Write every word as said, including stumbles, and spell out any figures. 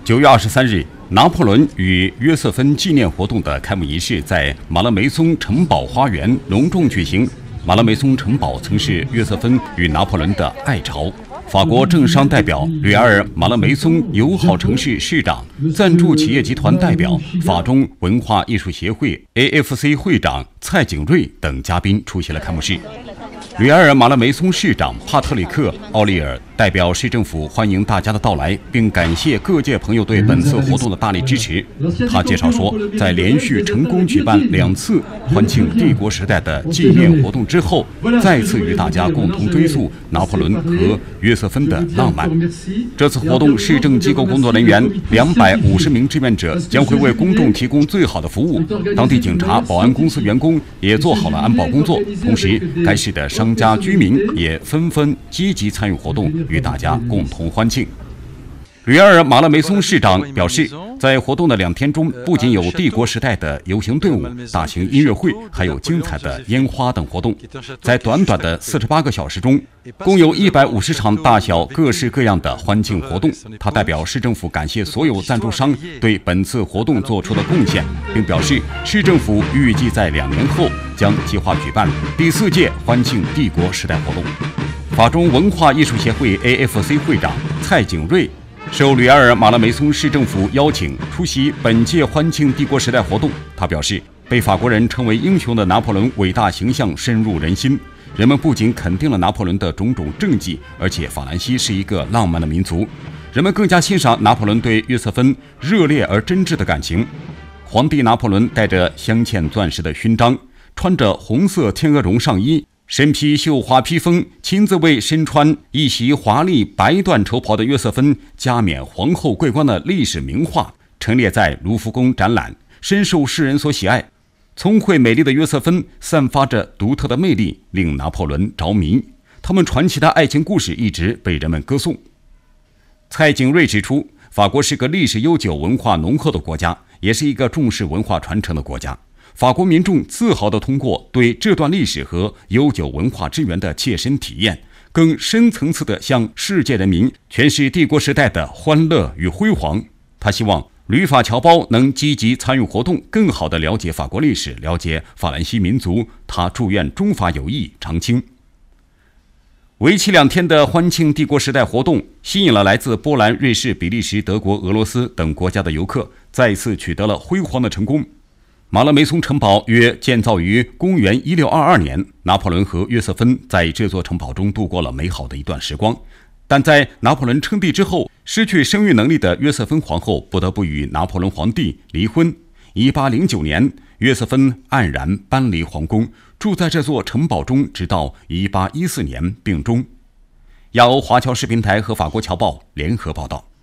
九月二十三日，拿破仑与约瑟芬纪念活动的开幕仪式在马勒梅松城堡花园隆重举行。马勒梅松城堡曾是约瑟芬与拿破仑的爱巢。法国政商代表吕埃尔马勒梅松友好城市市长、赞助企业集团代表、法中文化艺术协会 A F C 会长蔡景瑞等嘉宾出席了开幕式。吕埃尔马勒梅松市长帕特里克·奥利尔代表市政府欢迎大家的到来，并感谢各界朋友对本次活动的大力支持。他介绍说，在连续成功举办两次欢庆帝国时代的纪念活动之后，再次与大家共同追溯拿破仑和约瑟芬的浪漫。这次活动，市政机构工作人员两百五十名志愿者将会为公众提供最好的服务，当地警察、保安公司员工也做好了安保工作，同时该市的商商家居民也纷纷积极参与活动，与大家共同欢庆。吕埃尔马勒梅松市长表示，在活动的两天中，不仅有帝国时代的游行队伍、大型音乐会，还有精彩的烟花等活动。在短短的四十八个小时中，共有一百五十场大小各式各样的欢庆活动。他代表市政府感谢所有赞助商对本次活动做出的贡献，并表示市政府预计在两年后将计划举办第四届欢庆帝国时代活动。法中文化艺术协会 A F C 会长蔡景瑞受吕埃尔马勒梅松市政府邀请出席本届欢庆帝国时代活动。他表示，被法国人称为英雄的拿破仑伟大形象深入人心，人们不仅肯定了拿破仑的种种政绩，而且法兰西是一个浪漫的民族，人们更加欣赏拿破仑对约瑟芬热烈而真挚的感情。皇帝拿破仑带着镶嵌钻石的勋章，穿着红色天鹅绒上衣，身披绣花披风，亲自为身穿一袭华丽白缎绸袍的约瑟芬加冕皇后桂冠的历史名画陈列在卢浮宫展览，深受世人所喜爱。聪慧美丽的约瑟芬散发着独特的魅力，令拿破仑着迷。他们传奇的爱情故事一直被人们歌颂。蔡景瑞指出，法国是个历史悠久、文化浓厚的国家，也是一个重视文化传承的国家。法国民众自豪地通过对这段历史和悠久文化之源的切身体验，更深层次地向世界人民诠释帝国时代的欢乐与辉煌。他希望旅法侨胞能积极参与活动，更好地了解法国历史，了解法兰西民族。他祝愿中法友谊长青。为期两天的欢庆帝国时代活动吸引了来自波兰、瑞士、比利时、德国、俄罗斯等国家的游客，再次取得了辉煌的成功。马勒梅松城堡约建造于公元一六二二年，拿破仑和约瑟芬在这座城堡中度过了美好的一段时光。但在拿破仑称帝之后，失去生育能力的约瑟芬皇后不得不与拿破仑皇帝离婚。一八零九年，约瑟芬黯然搬离皇宫，住在这座城堡中，直到一八一四年病终。亚欧华侨视频台和法国侨报联合报道。